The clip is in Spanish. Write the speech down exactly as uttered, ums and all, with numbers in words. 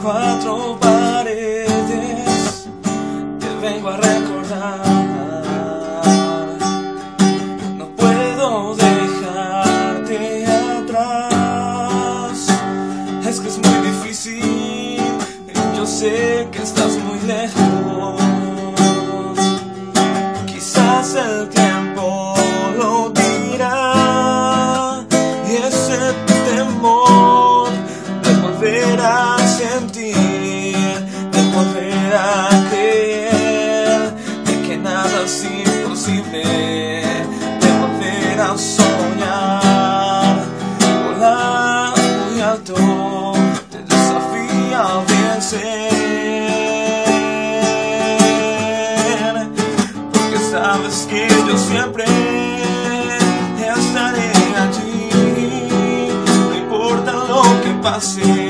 cuatro paredes te vengo a recordar. No puedo dejarte atrás, es que es muy difícil, yo sé que estás muy lejos. Quizás el tiempo lo dirá, y ese temor de volver a sentir, de volver a creer, de que nada es imposible, de volver a soñar, volar muy alto, te desafía a vencer, porque sabes que yo siempre estaré allí, no importa lo que pase.